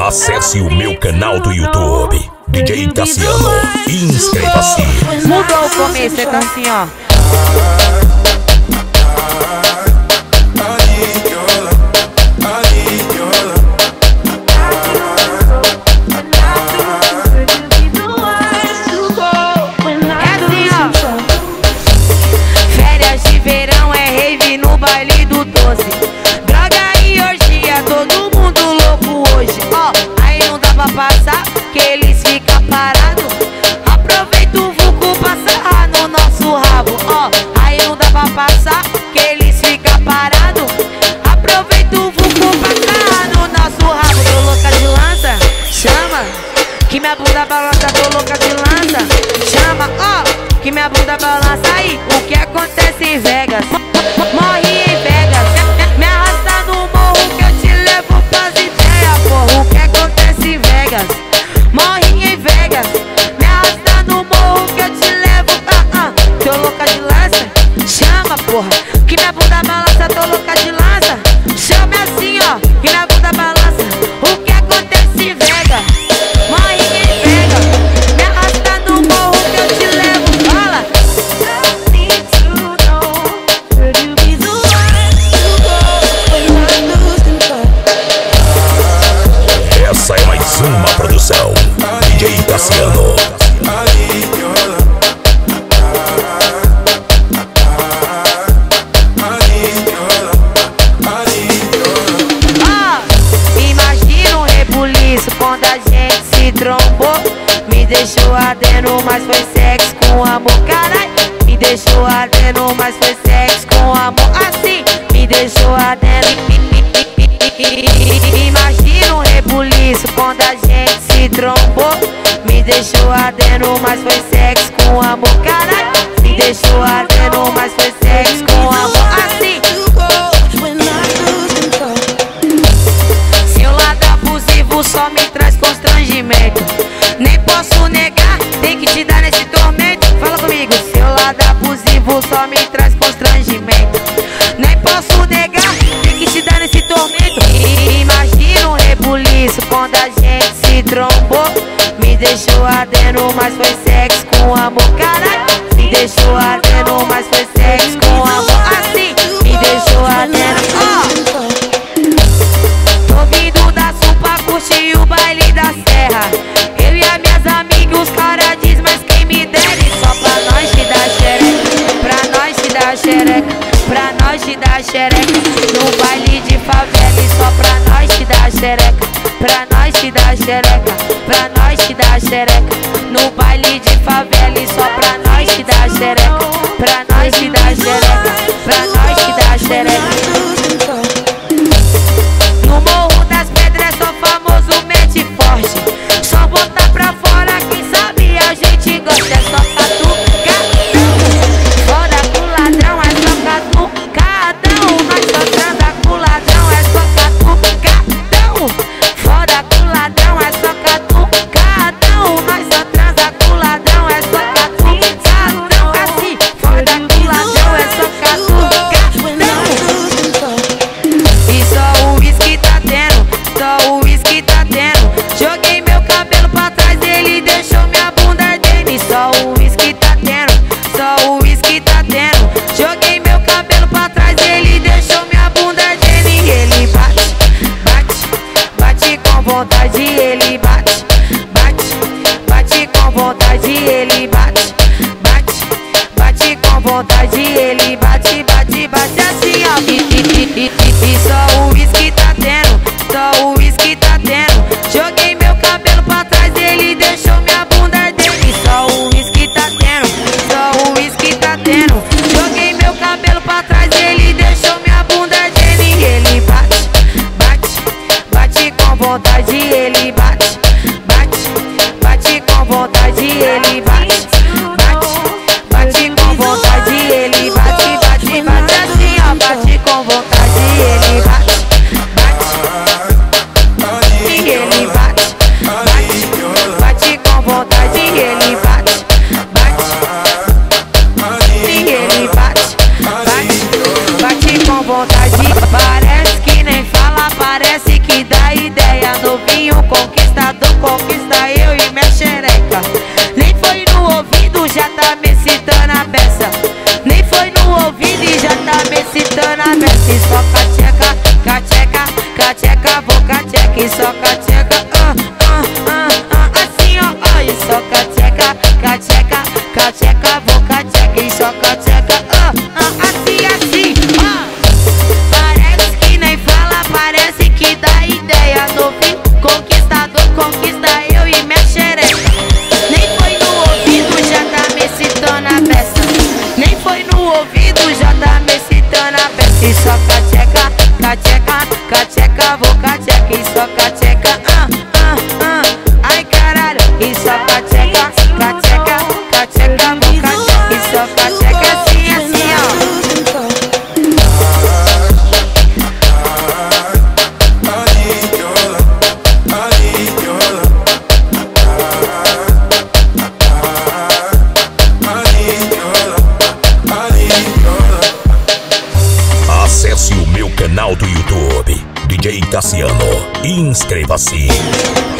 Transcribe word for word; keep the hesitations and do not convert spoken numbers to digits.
Acesse o meu canal do YouTube, D J Cassiano, e inscreva-se. Mudou o começo, é assim, ó. Baile do doze, droga e orgia, todo mundo louco hoje. Ó, oh, aí não dá pra passar, que eles ficam parados. Aproveita o vulco pra sarrar no nosso rabo. Ó, oh, aí não dá pra passar, que eles ficam parados. Aproveita o vulco pra sarrar no nosso rabo. Tô louca de lança, chama, que minha bunda balança. Tô louca de lança, chama, ó, oh, que minha bunda balança. Aí, o que acontece em Vegas? Morre em Vegas, me arrasta no morro que eu te levo pras ideias, porra. O que acontece em Vegas? Morre em Vegas, me arrasta no morro que eu te levo. Ah, ah, tô louca de lança, chama, porra, que minha bunda balança. Tô louca de lança, chama assim, ó, que minha bunda balança. O que acontece em Vegas? Morre em Vegas, me arrasta no morro que eu te levo. Fala! Essa é mais uma produção D J Cassiano. Oh, imagina um rebuliço quando a gente se trombou. Me deixou ardendo, mas foi sexo com amor. Carai, me deixou ardendo, mas foi sexo com amor. Assim, me deixou ardendo. Imagina um rebuliço quando a gente se trombou. Me deixou ardendo, mas foi sexo com amor. Caralho, me deixou ardendo, mas foi sexo com amor. Assim, seu lado abusivo só me traz constrangimento. Nem posso negar, tem que te dar nesse tormento. Fala comigo, seu lado abusivo só me traz constrangimento. Nem posso negar, tem que te dar nesse tormento. Imagina um rebuliço quando a gente se trombou. Me deixou ardendo, mas foi sexo com amor. Caralho, me deixou ardendo, mas foi sexo com amor. Assim, me deixou ardendo. Ó, tô vindo da Sul pra curtir o baile da Serra. Eu e as minhas amigas, os caras diz, mas quem me dere. Só pra nós te dar xereca, pra nós te dar xereca, pra nós te dar xereca. No baile de favela e só pra nós te dar xereca, pra nós te dar xereca, pra nós te dar xereca. No baile de favela e só pra nós te dar xereca, pra nós te dar xereca, pra nós te dar xereca. No Morro das Pedras sou famoso, mente forte. Só botar pra fora, quem sabe a gente gosta. É só catucadão, fora com ladrão, é só catucadão. Nós só transa com ladrão, é só catucadão. Fora com ladrão, é só catucadão. Nós só transa com ladrão, é só catucadão. Assim, fora com ladrão, é só catucadão. E só o uísque tá tendo, só o uísque tá tendo. Joguei meu cabelo pra trás, ele deixou minha bunda ardendo. E só o uísque tá tendo, só o uísque tá tendo. Joguei meu cabelo pra trás, ele deixou minha bunda ardendo. E ele bate, bate, bate com vontade. Ele bate, bate, bate com vontade. Ele bate, bate, bate com vontade. Ele bate, bate, bate assim, ó. E, e, e, e, e só o uísque tá tendo, só o uísque tá tendo. Joguei meu cabelo pra trás, ele deixou minha bunda ardendo. E só o uísque tá tendo, só o uísque tá tendo. Joguei meu cabelo pra trás, ele deixou minha bunda ardendo. E ele bate, bate, bate com vontade. Ele bate, bate, bate com vontade. Ele bate, bate, bate com vontade. Ele bate, bate, bate assim, ó. Bate com vontade. Ele bate, bate, e ele bate, bate, bate com vontade. Ele bate, bate, e ele bate, bate, bate com vontade. Parece que nem fala, parece que dá ideia. Novinho com conquistador, conquista eu e minha xereca. Nem foi no ouvido, já tá me citando a beça. Nem foi no ouvido e já tá me citando a beça. E só cacheca, cacheca, cacheca, vou cacheca. E só cacheca, ah, ah, ah, ah, assim ó, ó. E só cacheca, cacheca, cacheca, vou cacheca. E só cacheca, ah, ah, assim, assim, ah. Parece que nem fala, parece que dá ideia. Novinho, conquistador, conquista eu e minha xereca. Nem foi no ouvido, já tá me citando a beça. Nem foi no ouvido, já tá me citando a beça. E só cacheca, cacheca, cacheca, vou cacheca. E só cacheca, ah, ah, ah, ai caralho. E só cacheca, cacheca, cacheca, vou cacheca. E só cacheca, assim, assim, ó. Acesse o meu canal do YouTube, D J Cassiano, e inscreva-se.